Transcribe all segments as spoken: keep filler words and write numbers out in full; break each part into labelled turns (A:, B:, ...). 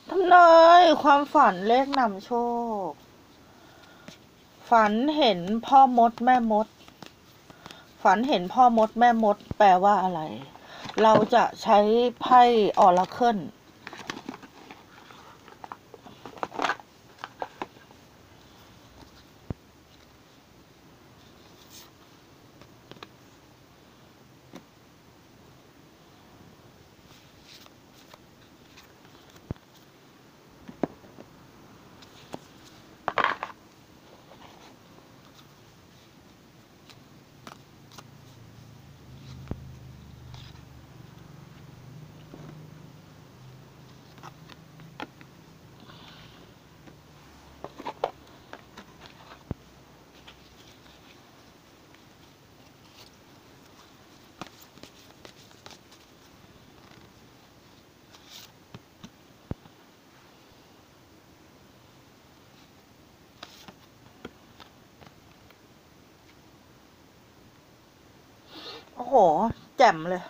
A: ทำนายความฝันเลขนำโชคฝันเห็นพ่อมดแม่มดฝันเห็นพ่อมดแม่มดแปลว่าอะไรเราจะใช้ไพ่ออราเคิลโอ้โหแจ่มเลย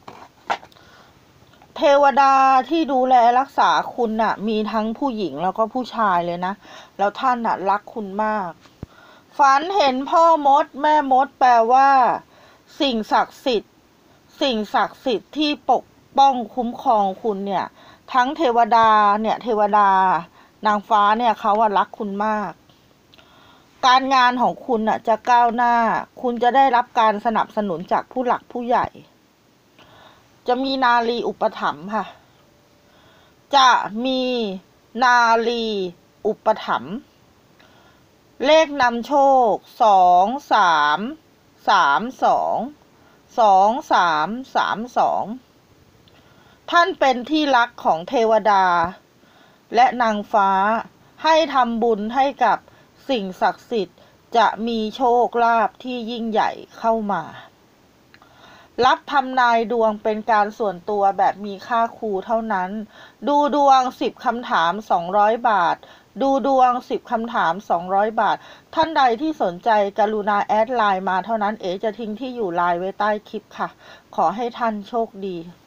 A: เทวดาที่ดูแลรักษาคุณน่ะมีทั้งผู้หญิงแล้วก็ผู้ชายเลยนะแล้วท่านน่ะรักคุณมากฝันเห็นพ่อมดแม่มดแปลว่าสิ่งศักดิ์สิทธิ์สิ่งศักดิ์สิทธิ์ที่ปกป้องคุ้มครองคุณเนี่ยทั้งเทวดาเนี่ยเทวดานางฟ้าเนี่ยเขาว่ารักคุณมากการงานของคุณน่ะจะก้าวหน้าคุณจะได้รับการสนับสนุนจากผู้หลักผู้ใหญ่จะมีนารีอุปถัมภ์ค่ะจะมีนารีอุปถัมภ์เลขนำโชคสองสามสามสองสองสามสามสองท่านเป็นที่รักของเทวดาและนางฟ้าให้ทำบุญให้กับสิ่งศักดิ์สิทธิ์จะมีโชคลาภที่ยิ่งใหญ่เข้ามารับทำนายดวงเป็นการส่วนตัวแบบมีค่าครูเท่านั้นดูดวงสิบคำถามสองร้อยบาทดูดวงสิบคำถามสองร้อยบาทท่านใดที่สนใจกรุณาแอดไลน์มาเท่านั้นเอ๋จะทิ้งที่อยู่ไลน์ไว้ใต้คลิปค่ะขอให้ท่านโชคดี